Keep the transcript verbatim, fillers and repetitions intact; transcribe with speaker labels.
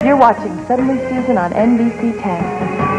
Speaker 1: You're watching Suddenly Susan on N B C ten.